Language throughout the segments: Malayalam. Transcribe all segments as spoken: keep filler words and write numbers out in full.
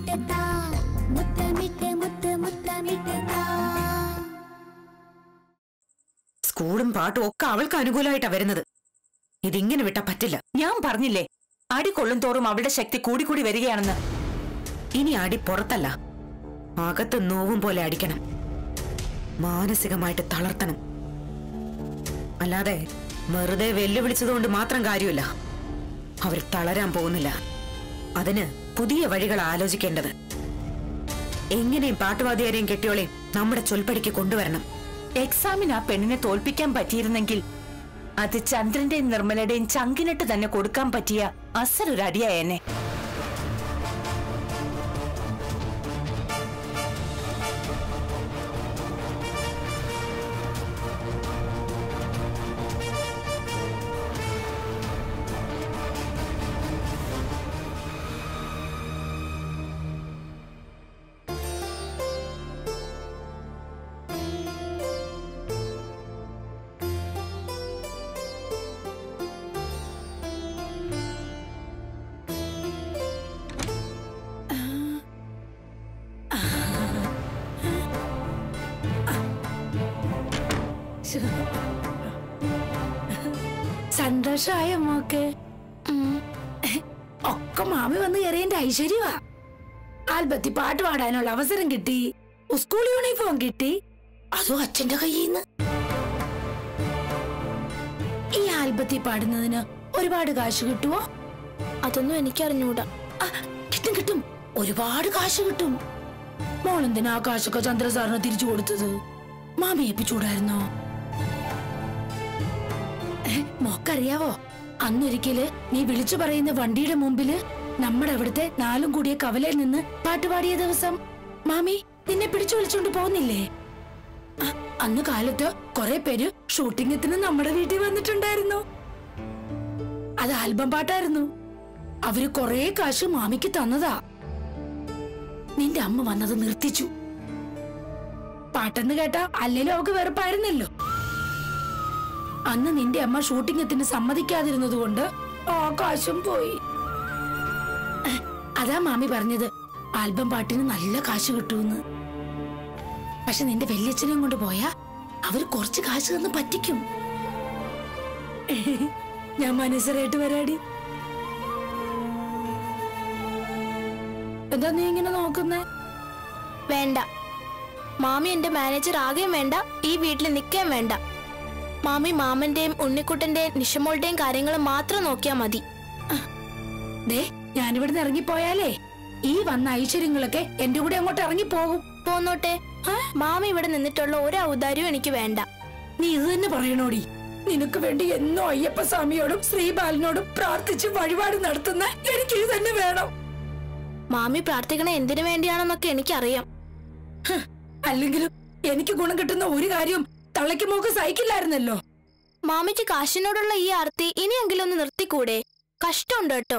സ്കൂളും പാട്ടും ഒക്കെ അവൾക്ക് അനുകൂലമായിട്ടാ വരുന്നത്. ഇതിങ്ങനെ വിട്ടാ പറ്റില്ല. ഞാൻ പറഞ്ഞില്ലേ, അടി കൊള്ളും തോറും അവളുടെ ശക്തി കൂടിക്കൂടി വരികയാണെന്ന്. ഇനി അടി പുറത്തല്ല, അകത്ത് നോവും പോലെ അടിക്കണം. മാനസികമായിട്ട് തളർത്തണം. അല്ലാതെ വെറുതെ വെല്ലുവിളിച്ചതുകൊണ്ട് മാത്രം കാര്യമില്ല. അവർ തളരാൻ പോകുന്നില്ല. അതിന് പുതിയ വഴികൾ ആലോചിക്കേണ്ടത്. എങ്ങനെയും പാട്ടുവാദിയാരെയും കെട്ടിയോളെയും നമ്മുടെ ചൊൽപ്പടിക്ക് കൊണ്ടുവരണം. എക്സാമിന് ആ പെണ്ണിനെ തോൽപ്പിക്കാൻ പറ്റിയിരുന്നെങ്കിൽ അത് ചന്ദ്രന്റെയും നിർമ്മലയുടെയും ചങ്കിനിട്ട് തന്നെ കൊടുക്കാൻ പറ്റിയ അസലൊരു അടിയായെന്നെ. സന്തോഷമായ മോക്ക് ഒക്കെ മാമി വന്ന് കയറിയന്റെ ഐശ്വര്യമാ. ആൽബത്തി പാട്ട് പാടാനുള്ള അവസരം കിട്ടി, സ്കൂൾ യൂണിഫോം കിട്ടി, അതും അച്ഛന്റെ കയ്യിൽ നിന്ന്. ഈ ആൽബത്തി പാടുന്നതിന് ഒരുപാട് കാശ് കിട്ടുവോ? അതൊന്നും എനിക്കറിഞ്ഞൂടാ. കിട്ടും കിട്ടും, ഒരുപാട് കാശ് കിട്ടും. മോളെന്തിനാ ആ കാശൊക്കെ ചന്ദ്ര സാറിന് തിരിച്ചു കൊടുത്തത്? മാമി ഏൽപ്പിച്ചൂടായിരുന്നോ? മോക്കറിയാവോ, അന്നൊരിക്കല് നീ വിളിച്ചു പറയുന്ന വണ്ടിയുടെ മുമ്പില് നമ്മുടെ അവിടുത്തെ നാലും കൂടിയ കവലയിൽ നിന്ന് പാട്ടുപാടിയ ദിവസം മാമി നിന്നെ പിടിച്ചു വിളിച്ചോണ്ട് പോകുന്നില്ലേ? അന്ന് കാലത്ത് കുറെ പേര് ഷൂട്ടിംഗത്തിന് നമ്മുടെ വീട്ടിൽ വന്നിട്ടുണ്ടായിരുന്നു. അത് ആൽബം പാട്ടായിരുന്നു. അവര് കൊറേ കാശ് മാമിക്ക് തന്നതാ. നിന്റെ അമ്മ വന്നത് നിർത്തിച്ചു. പാട്ടെന്ന് കേട്ടാ അല്ലേലും അവക്ക് വെറുപ്പായിരുന്നല്ലോ. അന്ന് നിന്റെ അമ്മ ഷൂട്ടിംഗത്തിന് സമ്മതിക്കാതിരുന്നത് കൊണ്ട് ആ കാശും പോയി. അതാ മാമി പറഞ്ഞത് ആൽബം പാട്ടിന് നല്ല കാശ് കിട്ടുമെന്ന്. പക്ഷെ നിന്റെ വല്യച്ഛനെയും കൊണ്ട് പോയാ അവര് കുറച്ച് കാശ് തന്ന് പറ്റിക്കും. ഞാൻ മനസ്സരായിട്ട് വരാടി. എന്താ നീ ഇങ്ങനെ നോക്കുന്നേ? വേണ്ട, മാമി എന്റെ മാനേജർ ആകെയും വേണ്ട, ഈ വീട്ടിൽ നിൽക്കാൻ വേണ്ട. മാമി മാമന്റെയും ഉണ്ണിക്കുട്ടന്റെയും നിഷമോളുടെയും കാര്യങ്ങൾ മാത്രം നോക്കിയാ മതി. ദേ, ഞാനിവിടുന്ന് ഇറങ്ങിപ്പോയാലേ ഈ വന്ന ഐശ്വര്യങ്ങളൊക്കെ എന്റെ കൂടെ അങ്ങോട്ട് ഇറങ്ങിപ്പോകും. പോന്നോട്ടെ, മാമി ഇവിടെ നിന്നിട്ടുള്ള ഒരു ഔദാര്യവും എനിക്ക് വേണ്ട. നീ ഇത് തന്നെ പറയണോടി. നിനക്ക് വേണ്ടി എന്നോ അയ്യപ്പ സ്വാമിയോടും ശ്രീബാലനോടും പ്രാർത്ഥിച്ച് വഴിപാട് നടത്തുന്ന എനിക്ക് ഇത് തന്നെ വേണം. മാമി പ്രാർത്ഥിക്കണ എന്തിനു വേണ്ടിയാണെന്നൊക്കെ എനിക്കറിയാം. അല്ലെങ്കിലും എനിക്ക് ഗുണം കിട്ടുന്ന ഒരു കാര്യം തള്ളയ്ക്ക് മോക്ക് സഹിക്കില്ലായിരുന്നല്ലോ. മാമിക്ക് കാശിനോടുള്ള ഈ ആർത്തി ഇനിയെങ്കിലും ഒന്ന് നിർത്തിക്കൂടെ? കഷ്ടമുണ്ട് കേട്ടോ.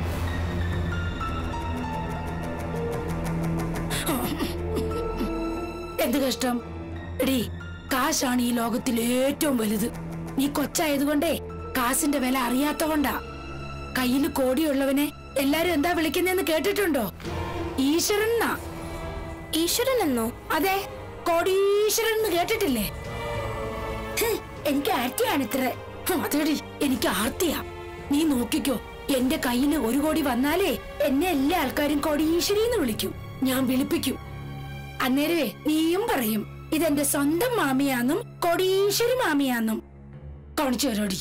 എന്ത് കഷ്ടം എടീ? കാശാണ് ഈ ലോകത്തിൽ ഏറ്റവും വലുത്. നീ കൊച്ചായതുകൊണ്ടേ കാശിന്റെ വില അറിയാത്ത കൊണ്ടാ. കയ്യിൽ കോടിയുള്ളവനെ എല്ലാരും എന്താ വിളിക്കുന്നതെന്ന് കേട്ടിട്ടുണ്ടോ? ഈശ്വരൻ എന്നാ. ഈശ്വരൻ എന്നോ? അതെ, കോടീശ്വരൻ എന്ന് കേട്ടിട്ടില്ലേ? എനിക്ക് ആർത്തിയാണ് ഇത്ര. അതേടി, എനിക്ക് ആർത്തിയാ. നീ നോക്കിക്കോ, എന്റെ കയ്യില് ഒരു കോടി വന്നാലേ എന്നെ എല്ലാ ആൾക്കാരും കോടീശ്വരിന്ന് വിളിക്കും. ഞാൻ വിളിപ്പിക്കും. അന്നേരവേ നീയും പറയും ഇതെന്റെ സ്വന്തം മാമിയാന്നും കോടീശ്വരി മാമിയാന്നും. കാണിച്ചു തരോടി.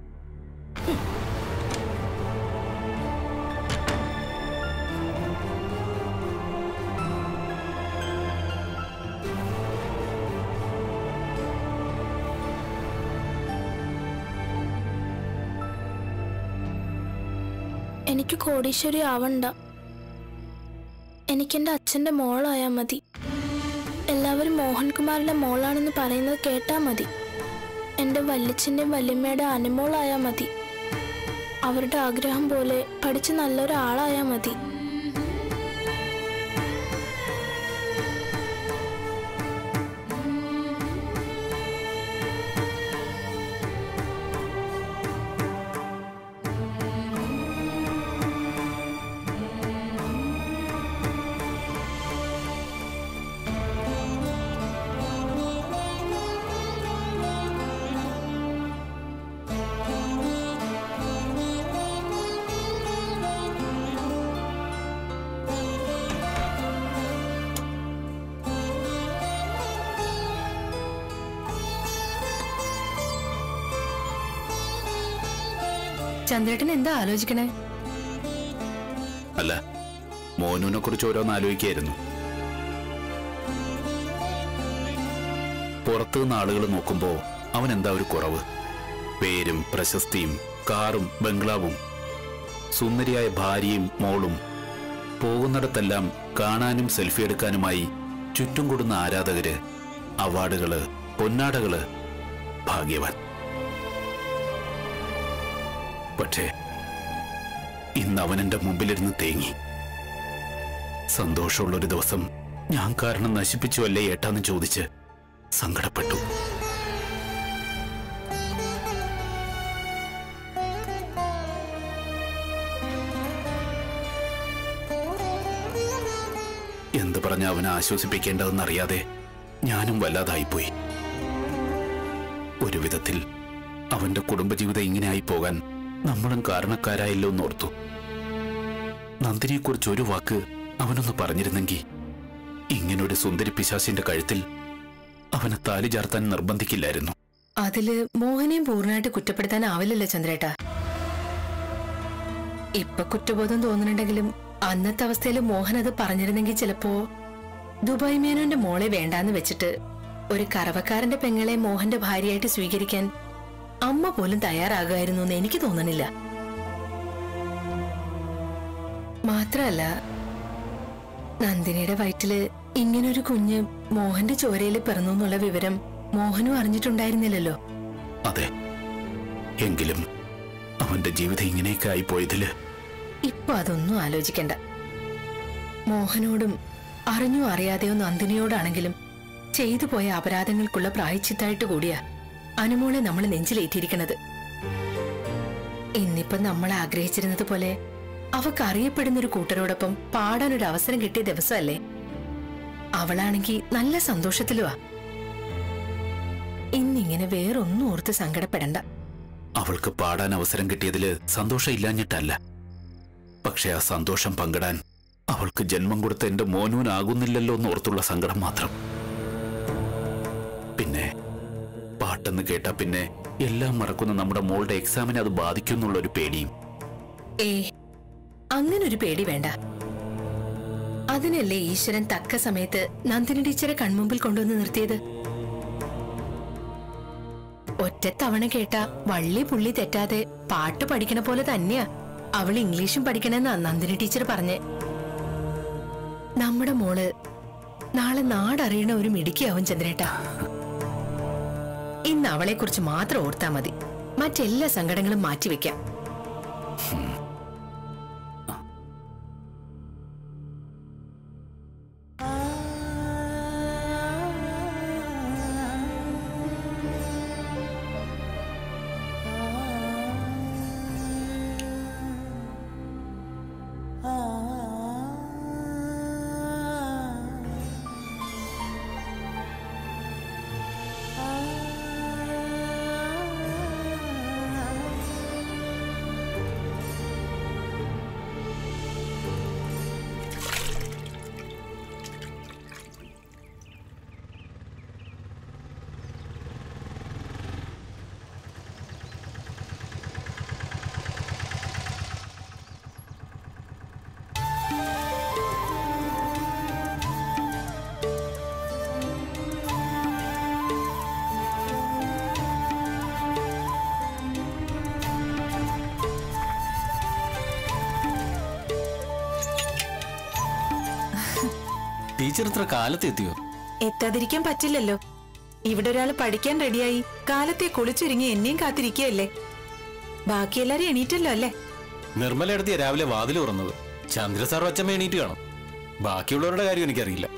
എനിക്ക് കോടീശ്വരി ആവണ്ട. എനിക്കെന്റെ അച്ഛന്റെ മോളായാ മതി. എല്ലാവരും മോഹൻകുമാറിന്റെ മോളാണെന്ന് പറയുന്നത് കേട്ടാ മതി. എന്റെ വല്യച്ഛന്റെയും വല്യമ്മയുടെ അനുമോളായാ മതി. അവരുടെ ആഗ്രഹം പോലെ പഠിച്ച് നല്ലൊരാളായാ മതി. ചന്ദ്രേട്ടൻ എന്താ ആലോചിക്കണേ? അല്ല, മോനുവിനെ കുറിച്ച് ഓരോന്ന് ആലോചിക്കായിരുന്നു. പുറത്തുനിന്ന് ആളുകൾ നോക്കുമ്പോ അവൻ എന്താ ഒരു കുറവ്? പേരും പ്രശസ്തിയും കാറും ബംഗ്ലാവും സുന്ദരിയായ ഭാര്യയും മോളും, പോകുന്നിടത്തെല്ലാം കാണാനും സെൽഫി എടുക്കാനുമായി ചുറ്റും കൂടുന്ന ആരാധകര്, അവാർഡുകള്, പൊന്നാടകള്. ഭാഗ്യവാൻ. പക്ഷേ ഇന്ന് അവൻ എന്റെ മുമ്പിലിരുന്ന് തേങ്ങി. സന്തോഷമുള്ളൊരു ദിവസം ഞാൻ കാരണം നശിപ്പിച്ചു അല്ലേ ഏട്ടാന്ന് ചോദിച്ച് സങ്കടപ്പെട്ടു. എന്ത് പറഞ്ഞ അവനെ ആശ്വസിപ്പിക്കേണ്ടതെന്നറിയാതെ ഞാനും വല്ലാതായിപ്പോയി. ഒരു വിധത്തിൽ അവന്റെ കുടുംബജീവിതം ഇങ്ങനെയായി പോകാൻ നമ്മളും കാരണക്കാരായല്ലോ എന്നോർത്തു. നന്ദിനിയെക്കുറിച്ച് ഒരു വാക്ക് അവനൊന്ന് പറഞ്ഞിരുന്നെങ്കിൽ ഇങ്ങനൊരു സുന്ദരി പിശാചിന്റെ കഴുത്തിൽ അവനെ താലി ചാർത്താൻ നിർബന്ധിക്കില്ലായിരുന്നു. അതില് മോഹനെയും പൂർണ്ണമായിട്ട് കുറ്റപ്പെടുത്താനാവില്ലല്ലോ ചന്ദ്രേട്ടാ. ഇപ്പൊ കുറ്റബോധം തോന്നുന്നുണ്ടെങ്കിലും അന്നത്തെ അവസ്ഥയിൽ മോഹൻ അത് പറഞ്ഞിരുന്നെങ്കിൽ ചിലപ്പോ ദുബായ് മേനോന്റെ മോളെ വേണ്ടാന്ന് വെച്ചിട്ട് ഒരു കറവക്കാരന്റെ പെങ്ങളെ മോഹന്റെ ഭാര്യയായിട്ട് സ്വീകരിക്കാൻ അമ്മ പോലും തയ്യാറാകുമായിരുന്നു എന്ന് എനിക്ക് തോന്നണില്ല. മാത്രല്ല, നന്ദിനിയുടെ വയറ്റില് ഇങ്ങനൊരു കുഞ്ഞ് മോഹന്റെ ചോരയിൽ പിറന്നു എന്നുള്ള വിവരം മോഹനും അറിഞ്ഞിട്ടുണ്ടായിരുന്നില്ലല്ലോ. അതെ, എങ്കിലും അവന്റെ ജീവിതം ഇങ്ങനെയൊക്കെ ആയിപ്പോയതില് ഇപ്പൊ അതൊന്നും ആലോചിക്കണ്ട. മോഹനോടും അറിഞ്ഞോ അറിയാതെയോ നന്ദിനിയോടാണെങ്കിലും ചെയ്തു പോയ അപരാധങ്ങൾക്കുള്ള പ്രായച്ചിത്തായിട്ട് കൂടിയാ അനുമോളെ നമ്മൾ നെഞ്ചിലേറ്റിയിരിക്കണത്. ഇന്നിപ്പം നമ്മൾ ആഗ്രഹിച്ചിരുന്നത് പോലെ അവക്ക് അറിയപ്പെടുന്നൊരു കൂട്ടരോടൊപ്പം പാടാനൊരു അവസരം കിട്ടിയ ദിവസമല്ലേ. അവളാണെങ്കി നല്ല സന്തോഷത്തിലുവാ. ഇന്നിങ്ങനെ വേറൊന്നും ഓർത്ത് സങ്കടപ്പെടണ്ട. അവൾക്ക് പാടാൻ അവസരം കിട്ടിയതില് സന്തോഷം ഇല്ലാഞ്ഞിട്ടല്ല. പക്ഷെ ആ സന്തോഷം പങ്കിടാൻ അവൾക്ക് ജന്മം കൊടുത്ത എന്റെ മോനൂനാകുന്നില്ലല്ലോ എന്നോർത്തുള്ള സങ്കടം മാത്രം. പിന്നെ പാട്ടെന്ന് കേട്ടാ പിന്നെ എല്ലാം മറക്കുന്ന നമ്മുടെ മോളുടെ എക്സാമിനെ അത് ബാധിക്കുന്നുള്ളൊരു പേടിയും. ഏ, അങ്ങനൊരു പേടി വേണ്ട. അതിനല്ലേ ഈശ്വരൻ തക്ക സമയത്ത് നന്ദിനി ടീച്ചറെ കൺമുമ്പിൽ കൊണ്ടുവന്ന് നിർത്തിയത്. ഒറ്റത്തവണ കേട്ട വള്ളി പുള്ളി തെറ്റാതെ പാട്ട് പഠിക്കണ പോലെ തന്നെയാ അവൾ ഇംഗ്ലീഷും പഠിക്കണമെന്നാ നന്ദിനി ടീച്ചർ പറഞ്ഞേ. നമ്മുടെ മോള് നാളെ നാടറിയണ ഒരു മിടുക്കിയാവും ചന്ദ്രേട്ടാ. ഇന്ന് അവളെ കുറിച്ച് മാത്രം ഓർത്താ മതി. മറ്റെല്ലാ സങ്കടങ്ങളും മാറ്റിവെക്കാം. ടീച്ചർ ഇത്ര കാലത്ത് എത്തിയോ? എത്താതിരിക്കാൻ പറ്റില്ലല്ലോ. ഇവിടെ ഒരാൾ പഠിക്കാൻ റെഡിയായി കാലത്തെ കുളിച്ചൊരുങ്ങി എന്നെയും കാത്തിരിക്കുകയല്ലേ. ബാക്കി എല്ലാരും എണീറ്റല്ലോ അല്ലേ? നിർമ്മല എടുത്തിയ രാവിലെ വാതിൽ തുറന്നത്. ചന്ദ്രസാർ അച്ഛമ്മ എണീറ്റ് കാണും. ബാക്കിയുള്ളവരുടെ കാര്യം എനിക്കറിയില്ല.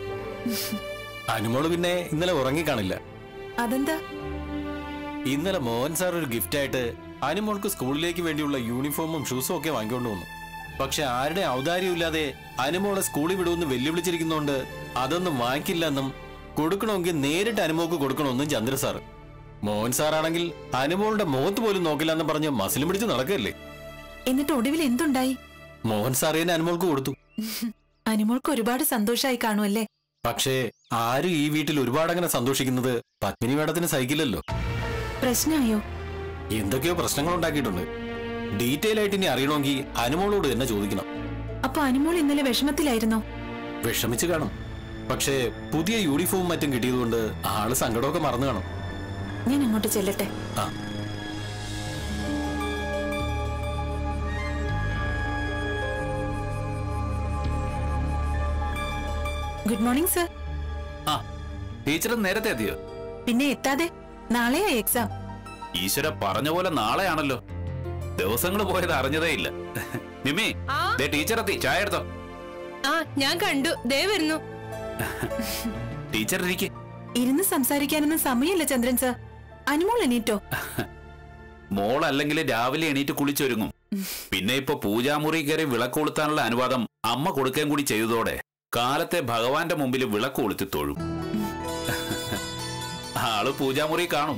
അനുമോള് പിന്നെ ഇന്നലെ ഉറങ്ങിക്കാണില്ല. അതെന്താ? ഇന്നലെ മോഹൻ സാർ ഒരു ഗിഫ്റ്റ് ആയിട്ട് അനുമോൾക്ക് സ്കൂളിലേക്ക് വേണ്ടിയുള്ള യൂണിഫോമും ഷൂസും ഒക്കെ വാങ്ങിക്കൊണ്ട് വന്നു. പക്ഷെ ആരുടെ ഔദാര്യമില്ലാതെ അനുമോളെ സ്കൂളിൽ വിടുമെന്ന് വെല്ലുവിളിച്ചിരിക്കുന്നോണ്ട് അതൊന്നും വാങ്ങിക്കില്ലെന്നും കൊടുക്കണമെങ്കിൽ നേരിട്ട് അനുമോൾക്ക് കൊടുക്കണമെന്നും ചന്ദ്ര സാർ. മോഹൻ സാറാണെങ്കിൽ അനുമോളുടെ മുഖത്ത് പോലും നോക്കില്ലെന്ന് പറഞ്ഞ് മസിലും പിടിച്ച് നടക്കല്ലേ. എന്നിട്ട് ഒടുവിൽ എന്തുണ്ടായി? മോഹൻ സാറേനെ അനുമോൾക്ക് കൊടുത്തു. അനുമോൾക്ക് ഒരുപാട് സന്തോഷമായി കാണുമല്ലേ? പക്ഷേ ആരും ഈ വീട്ടിൽ ഒരുപാട് അങ്ങനെ സന്തോഷിക്കുന്നത് പത്മിനി മേഡത്തിന് സഹിക്കില്ലല്ലോ. പ്രശ്നമായോ? എന്തൊക്കെയോ പ്രശ്നങ്ങൾ ഉണ്ടാക്കിയിട്ടുണ്ട്. ഡീറ്റെയിൽ ആയിട്ട് ഇനി അറിയണമെങ്കിൽ അനുമോളോട് തന്നെ ചോദിക്കണം. അപ്പൊ അനുമോൾ ഇന്നലെ വിഷമത്തിലായിരുന്നോ? വിഷമിച്ച് കാണും. പക്ഷേ പുതിയ യൂണിഫോം മറ്റും കിട്ടിയതുകൊണ്ട് ആള് സങ്കടമൊക്കെ മറന്നു കാണും. ഞാൻ അങ്ങോട്ട് ചെല്ലട്ടെ. ആ ഗുഡ് മോർണിംഗ് സർ. ആ ടീച്ചർ നേരത്തെ എത്തിയോ? പിന്നെ എത്താതെ, നാളെയാ എക്സാം. ഈശ്വര, പറഞ്ഞ പോലെ നാളെയാണല്ലോ. ദിവസങ്ങൾ പോയത് അറിഞ്ഞതേ ഇല്ല. നിമി, ദേ ടീച്ചർ എത്തി, ചായ എടുത്തോ. ആ ഞാൻ കണ്ടു, ദേ വരുന്നു. ടീച്ചർ ഇരിക്കെ. ഇരുന്ന് സംസാരിക്കാനൊന്നും സമയമില്ല ചന്ദ്രൻ സർ. അനുമോൾ എണീറ്റോ? മോൾ അല്ലെങ്കിൽ രാവിലെ എണീറ്റ് കുളിച്ചൊരുങ്ങും. പിന്നെ ഇപ്പൊ പൂജാമുറി കയറി വിളക്ക് കൊളുത്താനുള്ള അനുവാദം അമ്മ കൊടുക്കുകയും കൂടി ചെയ്തതോടെ കാലത്തെ ഭഗവാന്റെ മുമ്പിൽ വിളക്ക് കൊളുത്തി തൊഴും. ആള് പൂജാമുറി കാണും.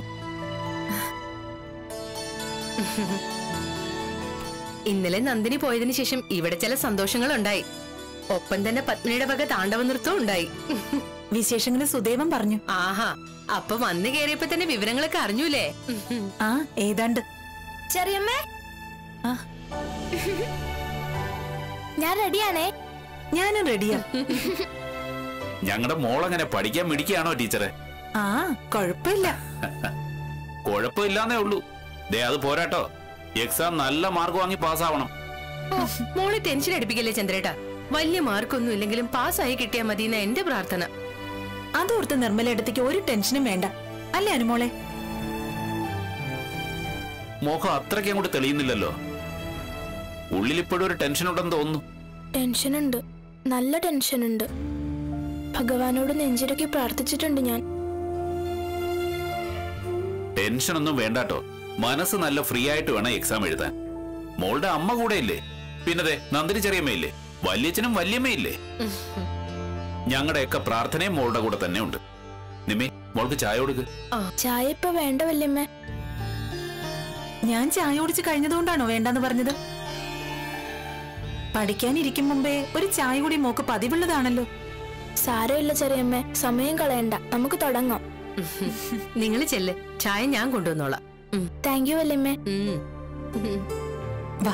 ഇന്നലെ നന്ദിനി പോയതിനു ശേഷം ഇവിടെ ചില സന്തോഷങ്ങൾ ഉണ്ടായി. ഒപ്പം തന്നെ പത്മിനിയുടെ വക താണ്ഡവ നൃത്തവും ഉണ്ടായി. വിശേഷങ്ങൾ സുദേവൻ പറഞ്ഞു. ആഹാ, അപ്പൊ വന്നു കയറിയപ്പോ തന്നെ വിവരങ്ങളൊക്കെ അറിഞ്ഞൂലേ? ആ ഏതാണ്ട്. ചെറിയമ്മേ, ഞാൻ റെഡിയാണേ. ഞാനും റെഡിയാ. ഞങ്ങളുടെ മോളങ്ങനെ പഠിക്കാൻ മിടിക്കുകയാണോ ടീച്ചറെ? ആ കൊഴപ്പില്ല. കുഴപ്പമില്ലാന്നേ ഉള്ളൂ. ദേ അത് പോരാട്ടോ, എക്സാം നല്ല മാർക്ക് വാങ്ങി പാസ്സാവണം. മോളെ ടെൻഷൻ അടിപ്പിക്കല്ലേ ചന്ദ്രേട്ടാ. വലിയ മാർക്കൊന്നും ഇല്ലെങ്കിലും പാസ്സായി കിട്ടിയാ മതി എന്ന എന്റെ പ്രാർത്ഥന. അതോർത്ത് നിർമ്മലയിടത്തേക്ക് ഒരു ടെൻഷനും വേണ്ട, അല്ലേ അനുമോളെ? മോഹം അത്രയ്ക്ക് അങ്ങോട്ട് തെളിയുന്നില്ലല്ലോ. ഉള്ളിലിപ്പോഴും ഒരു ടെൻഷൻ ഉണ്ടെന്ന് തോന്നുന്നു. ടെൻഷനുണ്ട്, നല്ല ടെൻഷനുണ്ട്. ഭഗവാനോട് നെഞ്ചിരക്കി പ്രാർത്ഥിച്ചിട്ടുണ്ട് ഞാൻ. ടെൻഷനൊന്നും വേണ്ടാട്ടോ. മനസ്സ് നല്ല ഫ്രീ ആയിട്ട് വേണം എക്സാം എഴുതാൻ. മോളുടെ അമ്മ കൂടെ ഇല്ലേ? പിന്നതെ നന്ദിനി ചെറിയമ്മയില്ലേ? വല്യച്ഛനും വല്യമ്മയില്ലേ? ഞങ്ങളുടെയൊക്കെ പ്രാർത്ഥനയും മോളുടെ കൂടെ തന്നെ ഉണ്ട്. നിമ്മി, മോൾക്ക് ചായ കൊടുക്ക്. ചായ ഇപ്പൊ വേണ്ട വല്യമ്മേ. ഞാൻ ചായ കുടിച്ച് കഴിഞ്ഞതുകൊണ്ടാണോ വേണ്ടെന്ന് പറഞ്ഞത്? പഠിക്കാനിരിക്കും മുമ്പേ ഒരു ചായ കൂടി മോക്ക് പതിവുള്ളതാണല്ലോ. സാരമില്ല ചെറിയമ്മേ, സമയം കളയണ്ട, നമുക്ക് തുടങ്ങാം. നിങ്ങൾ ചെല്ല്, ചായ ഞാൻ കൊണ്ടുവന്നോളാം. Thank you വല്യമ്മേ. വാ.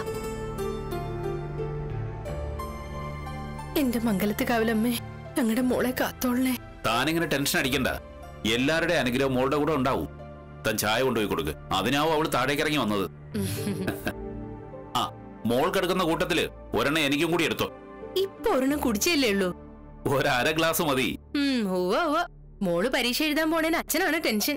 എന്റെ മംഗലത്ത് കാവലമ്മേ, ഞങ്ങളുടെ മോളെ കാത്തോളേ. താനിങ്ങനെ ടെൻഷൻ അടിക്കണ്ട. എല്ലാവരുടെ അനുഗ്രഹം മോളുടെ കൂടെ ഉണ്ടാവും. താൻ ചായ കൊണ്ടുപോയി കൊടുക്ക്. അതിനാവും അവള് താഴേക്കിറങ്ങി വന്നത്. ആ, മോൾ കിടക്കുന്ന കൂട്ടത്തില് ഒരെണ്ണം എനിക്കും കൂടി എടുത്തോ. ഇപ്പൊ ഒരെണ്ണം കുടിച്ചല്ലേ ഉള്ളൂ. ഒരര ഗ്ലാസ് മതി. ഉവ്വ ഉവ്വ. മോള് പരീക്ഷ എഴുതാൻ പോണേന് അച്ഛനാണ് ടെൻഷൻ.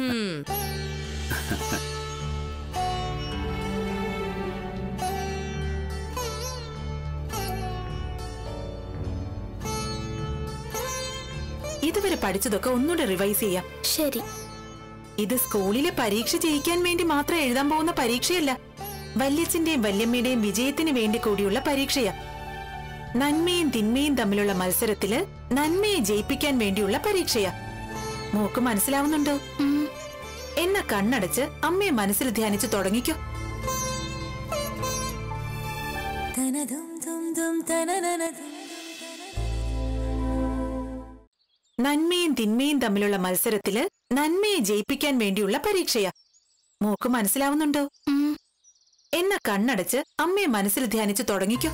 ഇതുവരെ പഠിച്ചതൊക്കെ ഒന്നുകൂടെ റിവൈസ് ചെയ്യാം. ശരി. ഇത് സ്കൂളിലെ പരീക്ഷ ജയിക്കാൻ വേണ്ടി മാത്രം എഴുതാൻ പോകുന്ന പരീക്ഷയല്ല, വല്യച്ഛന്റെയും വല്യമ്മയുടെയും വിജയത്തിന് വേണ്ടി കൂടിയുള്ള പരീക്ഷയാ. നന്മയും തിന്മയും തമ്മിലുള്ള മത്സരത്തില് നന്മയെ ജയിപ്പിക്കാൻ വേണ്ടിയുള്ള പരീക്ഷയാ. മോക്ക് മനസ്സിലാവുന്നുണ്ടോ? എന്നാ കണ്ണടച്ച് അമ്മയെ മനസ്സിൽ ധ്യാനിച്ചു തുടങ്ങിക്കോ. നന്മയും തിന്മയും തമ്മിലുള്ള മത്സരത്തില് നന്മയെ ജയിപ്പിക്കാൻ വേണ്ടിയുള്ള പരീക്ഷയാ. മോക്ക് മനസ്സിലാവുന്നുണ്ടോ? എന്നാ കണ്ണടച്ച് അമ്മയെ മനസ്സിൽ ധ്യാനിച്ചു തുടങ്ങിക്കോ.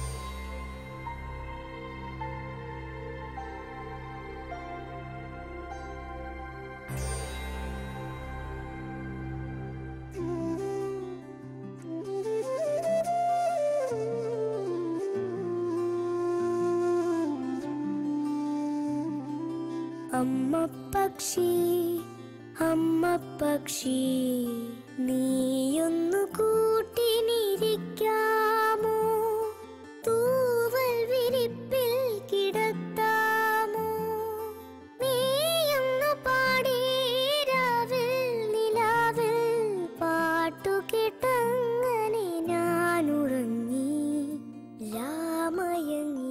അമ്മ പക്ഷി അമ്മ പക്ഷി നീയൊന്നു കൂട്ടിനിരിക്കാമോ, തൂവൽ വിരിപ്പിൽ കിടത്താമോ, നീയൊന്നു പാടീരാവിൽ നിലാവിൽ പാട്ടു കേട്ടങ്ങനെ ഞാനുറങ്ങി രാമയങ്ങി.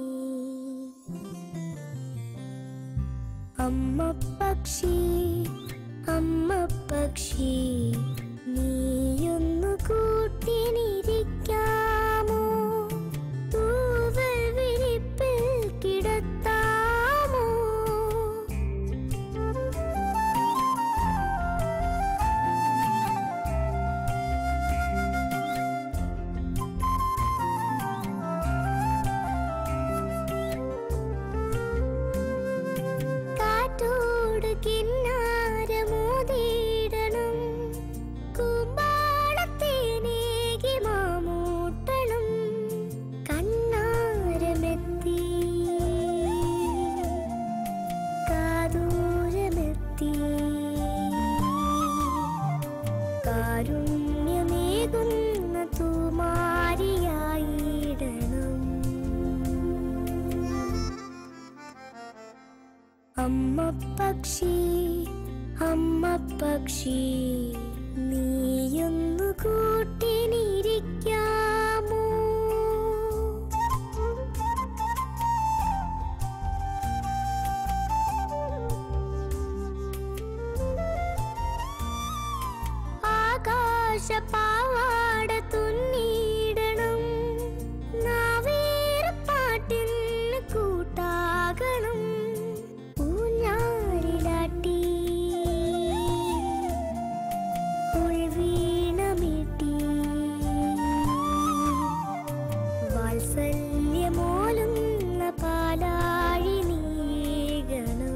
അമ്മ പക്ഷി അമ്മ പക്ഷി നീയൊന്നു കൂട്ടിനിരിക്കാമോ, തൂവൽ വിരിപ്പിൽ കിടത്താമോ. പക്ഷി അമ്മ പക്ഷി നീയൊന്നു കൂട്ടിനിരിക്കാമോ? ആകാശപാവാട തുന്നിയിടണം, നാവേറെ പാട്ടിന് കൂട്ടാകണം, ഊഞ്ഞാലിലാട്ടി ഉൾവീണമീട്ടി വാത്സല്യമോലുന്ന പാലാഴി നീകണം.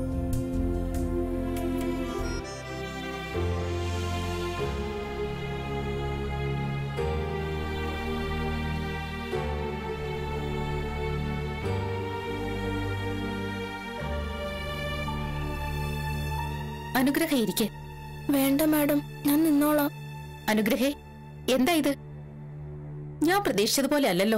അനുഗ്രഹ ഇരിക്കെ. വേണ്ട മാഡം, ഞാൻ നിന്നോളാം. അനുഗ്രഹേ, എന്താ ഇത്? ഞാൻ പ്രതീക്ഷിച്ചതുപോലെ അല്ലല്ലോ.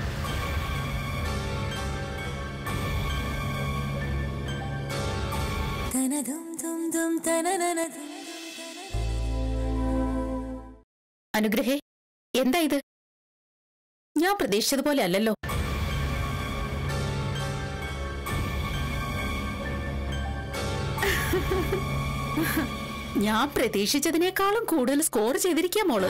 അനുഗ്രഹേ, എന്താ ഇത്? ഞാൻ പ്രതീക്ഷിച്ചതുപോലെ അല്ലല്ലോ. ഞാൻ പ്രതീക്ഷിച്ചതിനേക്കാളും കൂടുതൽ സ്കോർ ചെയ്തിരിക്കാം മോള്.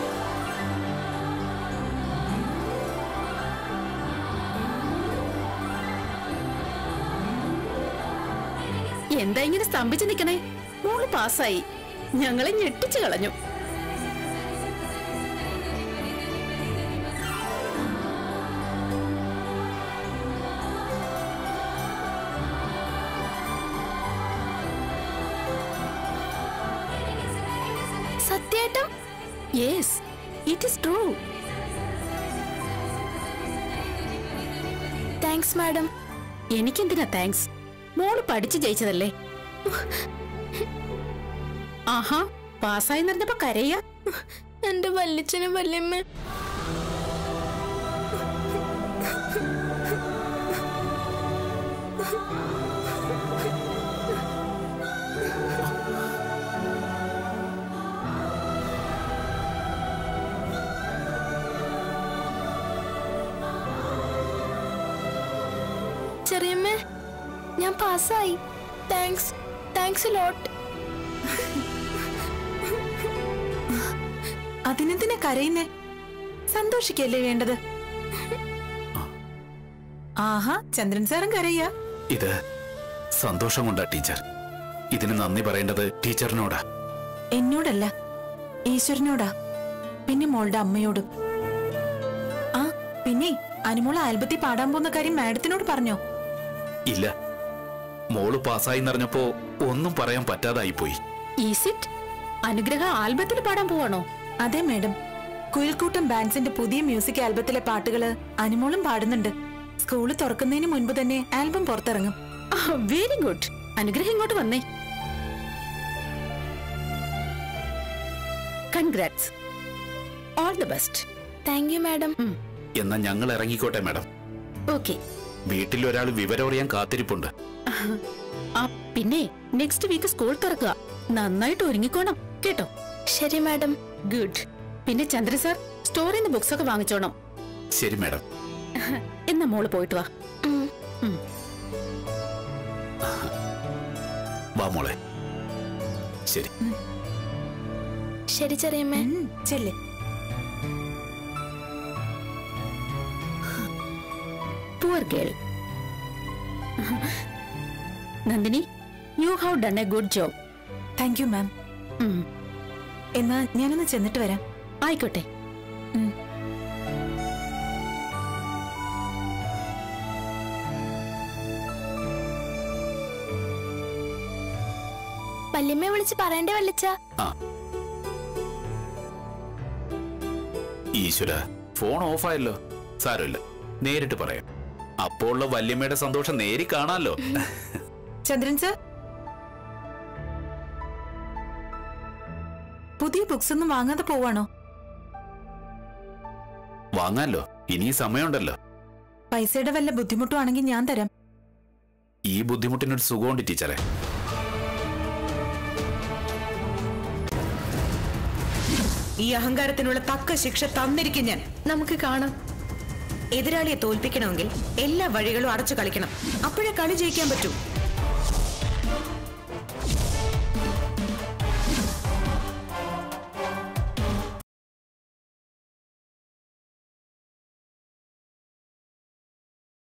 എന്താ ഇങ്ങനെ സ്തംഭിച്ചു നിൽക്കണേ? മോള് പാസ്സായി. ഞങ്ങളെ ഞെട്ടിച്ചു കളഞ്ഞു. സത്യേട്ടാ? Yes, it is true. Thanks madam. എനിക്കെന്തിനാ താങ്ക്സ്? മോള് പഠിച്ചു ജയിച്ചതല്ലേ. ആഹാ, പാസ്സായി നിറഞ്ഞപ്പോ കരയാ. എന്റെ വല്യച്ഛനും വല്യമ്മ ചെറിയമ്മേ, ഞാൻ പാസ്സായി. Thanks, thanks lot. അതിനെന്തിനാ കരയുന്നേ? സന്തോഷിക്കല്ലേ വേണ്ടത്. ആഹാ, ചന്ദ്രൻ സാറും കരയാ. ഇത് സന്തോഷം കൊണ്ടാ ടീച്ചർ. ഇതിന് നന്ദി പറയേണ്ടത് ടീച്ചറിനോടാ. എന്നോടല്ല, ഈശ്വരനോടാ. പിന്നെ മോളുടെ അമ്മയോടും. ആ പിന്നെ അനുമോൾ ആൽബത്തിൽ പാടാൻ പോകുന്ന കാര്യം മാഡത്തിനോട് പറഞ്ഞോ? ഇല്ല, മോള് പാസ്സായി നിറഞ്ഞപ്പോ ഒന്നും പറയാൻ പറ്റാതായിപ്പോയി. ഈസിറ്റ് അനുഗ്രഹ ആൽബത്തിൽ പാടാൻ പോവാണോ? അതെ മാഡം, കുയിൽക്കൂട്ടം ബാൻഡ്സിന്റെ പുതിയ മ്യൂസിക് ആൽബത്തിലെ പാട്ടുകള് അനുമോളും പാടുന്നുണ്ട്. സ്കൂള് തുറക്കുന്നതിന് മുൻപ് തന്നെ ആൽബം പുറത്തിറങ്ങും. Very good. അനുഗ്രഹം ഇങ്ങോട്ട് വന്നേ. Congrats, all the best. Thank you madam. എന്നാ ഞങ്ങൾ ഇറങ്ങിക്കോട്ടെ മാഡം. ഓക്കെ. വീട്ടിൽ ഒരാൾ വിവരം അറിയാൻ കാത്തിരിപ്പുണ്ട്. ആ പിന്നെ നെക്സ്റ്റ് വീക്ക് സ്കൂൾ തുറക്കുക. നന്നായിട്ട് ഒരുങ്ങിക്കോണം കേട്ടോ? ശരി മാഡം. ഗുഡ്. പിന്നെ ചന്ദ്ര സാർ സ്റ്റോറിന്ന് ബുക്സ് ഒക്കെ വാങ്ങിച്ചോണം. ശരി മാഡം. എന്നാ മോള് പോയിട്ട് വാ. വാ മോളെ. ശരി ശരി ചെറിയമ്മേ. ചെല്ലേ. Poor girl. Nandini, you have done a good job. Thank you ma'am. എന്നാ ഞാനൊന്ന് ചെന്നിട്ട് വരാം. ആയിക്കോട്ടെ. വല്യമ്മയെ വിളിച്ച് പറയണ്ടേ വല്ലിച്ച? ഈശ്വര, ഫോൺ ഓഫായല്ലോ. സാരമില്ല, നേരിട്ട് പറയാം. അപ്പോൾ ഉള്ള വല്യമ്മയുടെ സന്തോഷം നേരി കാണാലോ. ചന്ദ്രൻ സർ, പുതിയ ബുക്സ് ഒന്നും വാങ്ങാതെ പോവാണോ? വാങ്ങാലോ, ഇനി സമയമുണ്ടല്ലോ. പൈസയുടെ വല്ല ബുദ്ധിമുട്ടും ആണെങ്കിൽ ഞാൻ തരാം. ഈ ബുദ്ധിമുട്ടിനൊരു സുഖമുണ്ട് ടീച്ചറെ. ഈ അഹങ്കാരത്തിനുള്ള തക്ക ശിക്ഷ തന്നിരിക്കും ഞാൻ. നമുക്ക് കാണാം. എതിരാളിയെ തോൽപ്പിക്കണമെങ്കിൽ എല്ലാ വഴികളും അടച്ചു കളിക്കണം. അപ്പോഴേ കളി ജയിക്കാൻ പറ്റൂ.